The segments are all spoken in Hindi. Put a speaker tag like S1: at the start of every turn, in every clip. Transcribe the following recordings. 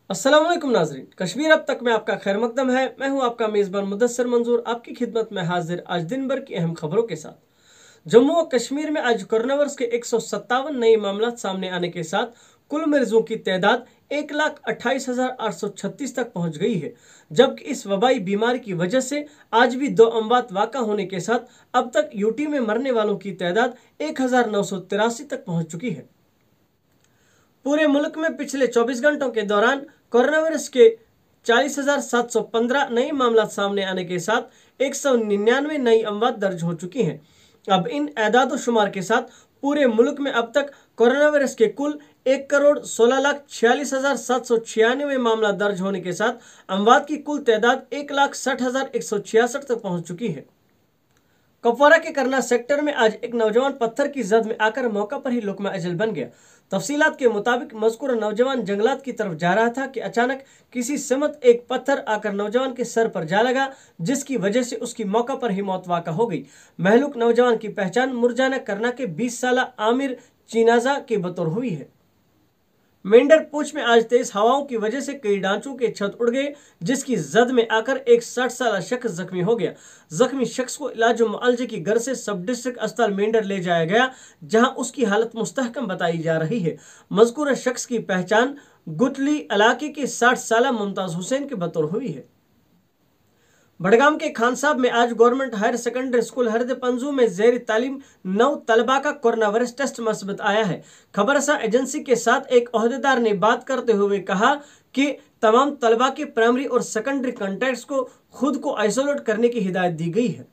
S1: अस्सलाम वालेकुम नाजरीन, कश्मीर अब तक में आपका खैर मकदम है। मैं हूं आपका मेज़बान मुदस्सर मंजूर, आपकी खिदमत में हाजिर आज दिन भर की अहम खबरों के साथ। जम्मू व कश्मीर में आज कोरोना वायरस के 157 नए मामला सामने आने के साथ कुल मरीजों की तादाद 1,28,836 तक पहुंच गई है, जबकि इस वबाई बीमारी की वजह से आज भी 2 अमवात वाक़ा होने के साथ अब तक यूटी में मरने वालों की तादाद 1,983 तक पहुंच चुकी है। पूरे मुल्क में पिछले 24 घंटों के दौरान कोरोना वायरस के 40,715 नए मामला सामने आने के साथ 199 नई अमवात दर्ज हो चुकी हैं। अब इन एदाद शुमार के साथ पूरे मुल्क में अब तक कोरोना वायरस के कुल 1,16,46,796 मामला दर्ज होने के साथ अमवात की कुल तादाद 1,60,166 तक पहुंच चुकी है। कुपवारा के करना सेक्टर में आज एक नौजवान पत्थर की जद में आकर मौका पर ही लुकमा अजल बन गया। तफसीलात के मुताबिक मज़कूरा नौजवान जंगलात की तरफ जा रहा था कि अचानक किसी समत एक पत्थर आकर नौजवान के सर पर जा लगा, जिसकी वजह से उसकी मौका पर ही मौत वाक़ा हो गई। महलूक नौजवान की पहचान मुरजाना करना के 20 साल आमिर चीनाजा के बतौर हुई है। मेंढर पूंछ में आज तेज हवाओं की वजह से कई ढांचों के छत उड़ गए, जिसकी जद में आकर एक 60 साल शख्स जख्मी हो गया। जख्मी शख्स को इलाज मुआलजे की घर से सब डिस्ट्रिक्ट अस्पताल मेंढर ले जाया गया, जहां उसकी हालत मुस्तहकम बताई जा रही है। मज़कूरा शख्स की पहचान गुटली इलाके के 60 साल मुमताज हुसैन के बतौर हुई है। बड़गाम के खान साहब में आज गवर्नमेंट हायर सेकेंडरी स्कूल हरद पंजू में जेर तालीम 9 तलबा का कोरोना वायरस टेस्ट मस्बत आया है। खबरसा एजेंसी के साथ एक ओहदेदार ने बात करते हुए कहा कि तमाम तलबा के प्राइमरी और सेकेंडरी कॉन्टैक्ट्स को खुद को आइसोलेट करने की हिदायत दी गई है।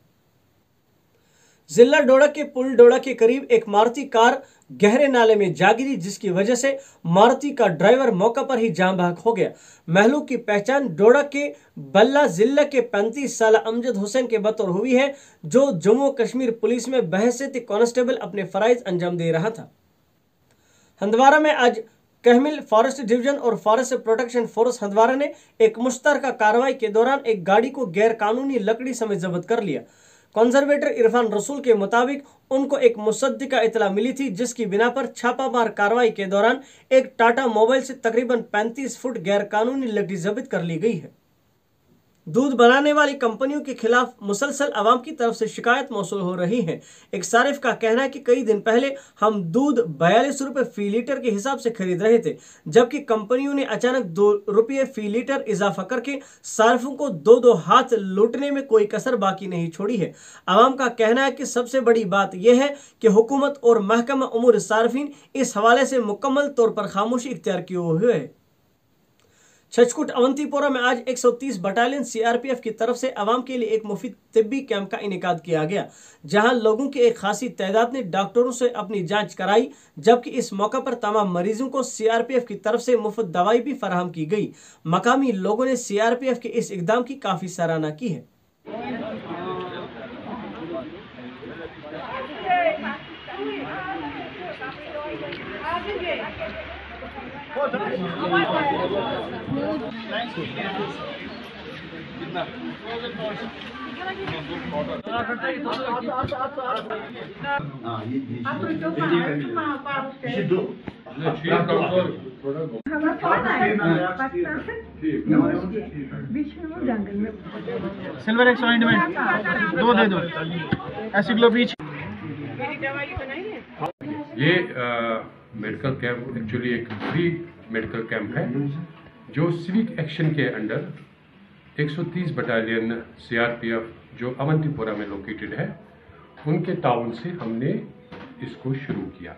S1: जिला डोडा के पुल डोडा के करीब एक मारुति कार गहरे नाले में जा गिरी, जिसकी वजह से मारुति का ड्राइवर मौका पर ही जान बहक हो गया। महलूक की पहचान डोडा के बल्ला जिला के 35 साल अमजद हुसैन के बतौर हुई है, जो जम्मू कश्मीर पुलिस में बहैसियत कांस्टेबल अपने फराइज अंजाम दे रहा था। हंदवारा में आज कहमिल फॉरेस्ट डिवीजन और फॉरेस्ट प्रोटेक्शन फोर्स हंदवारा ने एक मुश्तरका कार्रवाई के दौरान एक गाड़ी को गैर कानूनी लकड़ी समेत जब्त कर लिया। कंजर्वेटर इरफान रसूल के मुताबिक उनको एक मुसद्दिका इतला मिली थी, जिसकी बिना पर छापामार कार्रवाई के दौरान एक टाटा मोबाइल से तकरीबन 35 फुट गैर कानूनी लकड़ी जब्त कर ली गई है। दूध बनाने वाली कंपनियों के खिलाफ मुसलसल आवाम की तरफ से शिकायत मौसूल हो रही है। एक सारिफ का कहना है कि कई दिन पहले हम दूध 42 रुपये फी लीटर के हिसाब से खरीद रहे थे, जबकि कंपनियों ने अचानक 2 रुपये फी लीटर इजाफा करके सारिफों को दो हाथ लूटने में कोई कसर बाकी नहीं छोड़ी है। आवाम का कहना है कि सबसे बड़ी बात यह है कि हुकूमत और महकमा उमूर सार्फिन इस हवाले से मुकम्मल तौर पर खामोशी इख्तियार किए हुए है। छचकुट अवंतीपोरा में आज 130 बटालियन सीआरपीएफ की तरफ से आवाम के लिए एक मुफीद तिब्बी कैंप का इनेकाद किया गया, जहां लोगों की एक खासी तादाद ने डॉक्टरों से अपनी जांच कराई, जबकि इस मौका पर तमाम मरीजों को सीआरपीएफ की तरफ से मुफ्त दवाई भी फराहम की गई। मकामी लोगों ने सीआरपीएफ के इस इकदाम की काफ़ी सराहना की है।
S2: सिल्वर एक्स ऑइंटमेंट 2 दे दो, एसिग्लोबीच।
S3: ये मेडिकल कैंप एक्चुअली एक फ्री मेडिकल कैंप है, जो सिविक एक्शन के अंडर 130 बटालियन सीआरपीएफ जो अवंतीपोरा में लोकेटेड है, उनके ताउन से हमने इसको शुरू किया।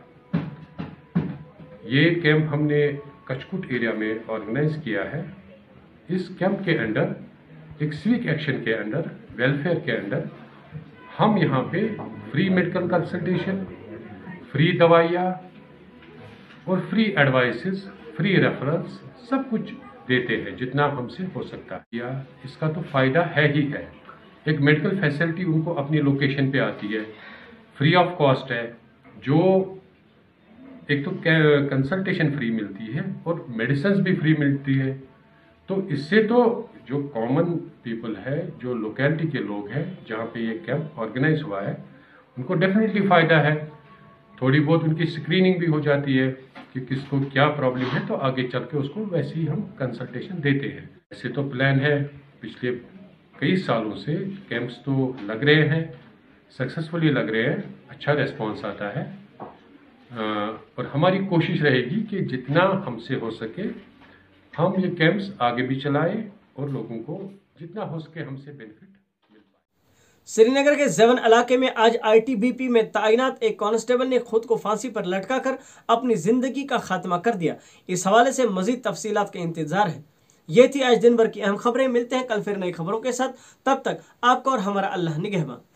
S3: ये कैंप हमने कचकुट एरिया में ऑर्गेनाइज किया है। इस कैंप के अंडर एक सिविक एक्शन के अंडर, वेलफेयर के अंडर हम यहाँ पे फ्री मेडिकल कंसल्टेशन, फ्री दवाइयाँ और फ्री एडवाइसेस, फ्री रेफरेंस सब कुछ देते हैं जितना हमसे हो सकता है। या इसका तो फ़ायदा है ही है। एक मेडिकल फैसिलिटी उनको अपनी लोकेशन पे आती है, फ्री ऑफ कॉस्ट है। जो एक तो कंसल्टेशन फ्री मिलती है और मेडिसिन भी फ्री मिलती है। तो इससे तो जो कॉमन पीपल है, जो लोकेलिटी के लोग हैं जहाँ पे ये कैंप ऑर्गेनाइज हुआ है, उनको डेफिनेटली फ़ायदा है। थोड़ी बहुत उनकी स्क्रीनिंग भी हो जाती है कि किसको क्या प्रॉब्लम है, तो आगे चल के उसको वैसे ही हम कंसल्टेशन देते हैं। ऐसे तो प्लान है, पिछले कई सालों से कैंप्स तो लग रहे हैं, सक्सेसफुली लग रहे हैं, अच्छा रिस्पॉन्स आता है। और हमारी कोशिश रहेगी कि जितना हमसे हो सके हम ये कैंप्स आगे भी चलाएं और लोगों को जितना हो सके हमसे बेनिफिट मिल पाए।
S1: श्रीनगर के जेवन इलाके में आज आईटीबीपी में तैनात एक कांस्टेबल ने खुद को फांसी पर लटकाकर अपनी जिंदगी का खात्मा कर दिया। इस हवाले से मजीद तफसीलात का इंतजार है। ये थी आज दिन भर की अहम खबरें। मिलते हैं कल फिर नई खबरों के साथ। तब तक आपको और हमारा अल्लाह निगहबान।